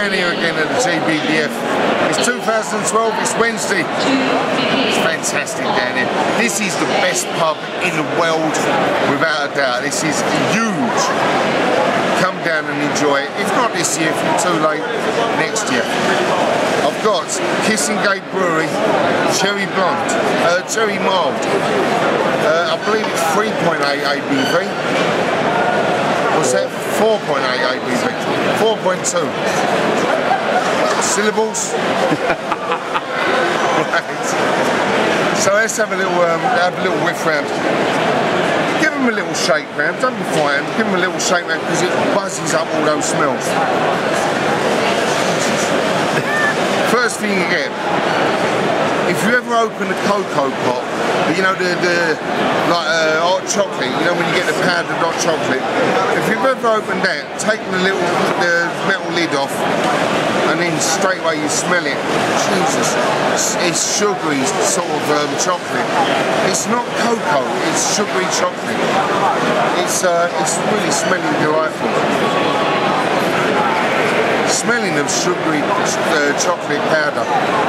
down here again at the GBBF. It's 2012, it's Wednesday. It's fantastic down here. This is the best pub in the world, without a doubt. This is huge. Come down and enjoy it. If not this year, if you're too late, next year. I've got Kissingate Brewery, Cherry Blonde, Cherry Mild. I believe it's 3.8 ABV. What's that? 4.8 ABV. 4.2. Syllables. Right. So let's have a little whiff round. Give them a little shake round. Don't be frightened. Give them a little shake round because it buzzes up all those smells. First thing you get, if you ever open a cocoa pot, you know the hot chocolate, you know when you get the powdered hot chocolate, if you've ever opened that, take the metal lid off and then straight away you smell it. Jesus, it's sugary sort of chocolate. It's not cocoa, it's sugary chocolate. It's really smelling delightful. Smelling of sugary chocolate powder,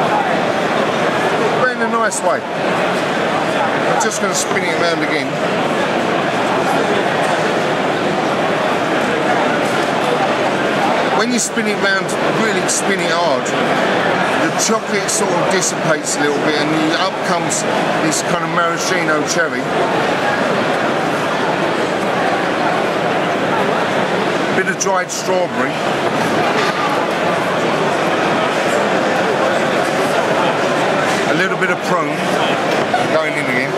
but in a nice way. I'm just going to spin it around again. When you spin it round, really spin it hard, the chocolate sort of dissipates a little bit and up comes this kind of maraschino cherry. Bit of dried strawberry. A little bit of prune going in again.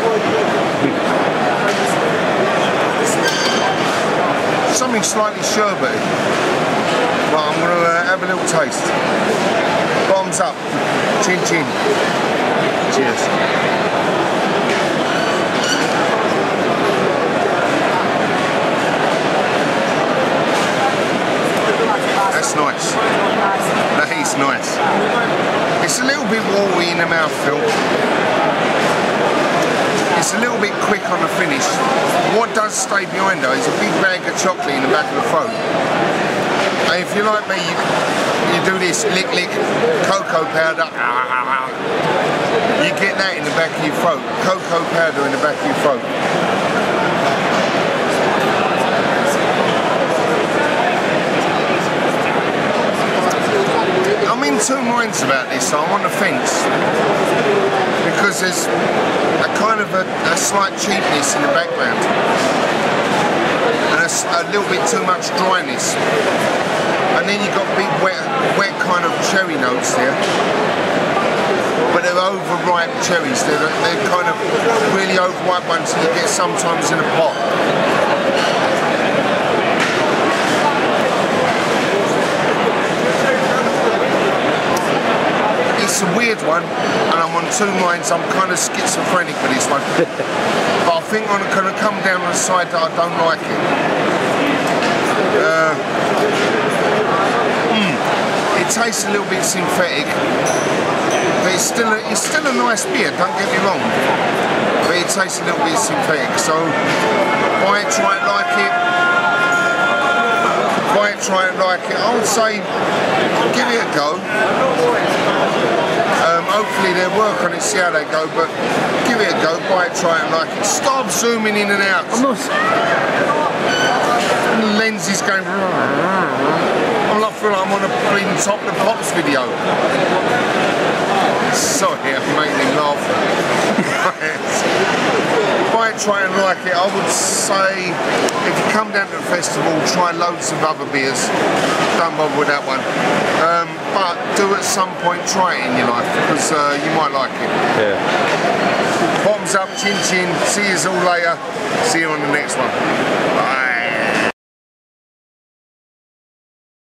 Something slightly sherbety. But I'm going to have a little taste. Bottoms up. Chin chin. Cheers. That's nice. That is nice. It's a little bit watery in the mouthfeel. It's a little bit quick on the finish. What does stay behind though is a big bag of chocolate in the back of the throat. And if you're like me, you do this lick lick, cocoa powder. You get that in the back of your throat. Cocoa powder in the back of your throat. I'm in two minds about this. I'm on the fence because there's a kind of a slight cheapness in the background and a little bit too much dryness, and then you've got big wet kind of cherry notes there, but they're overripe cherries. They're kind of really overripe ones that you get sometimes in a pot. It's a weird one, and I'm on two minds. I'm kind of schizophrenic with this one, but I think I'm going to come down on the side that I don't like it. It tastes a little bit synthetic, but it's still a nice beer. Don't get me wrong, but it tastes a little bit synthetic. So buy it, try it, like it. Buy it, try it, like it. I would say give it a go. Hopefully they'll work on it, see how they go, but give it a go, buy it, try it, like it. Stop zooming in and out. I'm not... The lens is going... I'm not feeling like I'm on a bleeding top of the Pops video. Sorry, I'm making him laugh. Buy it, try and like it. I would say if you come down to the festival, try loads of other beers. Don't bother with that one. But do at some point try it in your life because you might like it. Yeah. Bottoms up, chin chin. See you all later. See you on the next one. Bye.